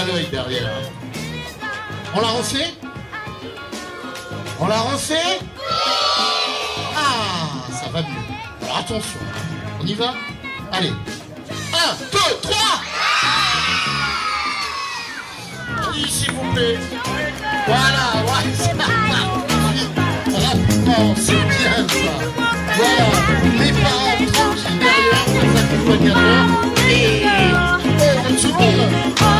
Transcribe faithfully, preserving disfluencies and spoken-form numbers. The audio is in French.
à l'œil derrière. On l'a refait? On l'a refait? Ah, ça va mieux. Alors attention, on y va? Allez. Un, deux, trois! Oui, s'il vous plaît. Voilà, voilà. Rapidement, c'est bien ça. Voilà, les parents tranquilles derrière, les accompagnateurs. Et oh, une seconde.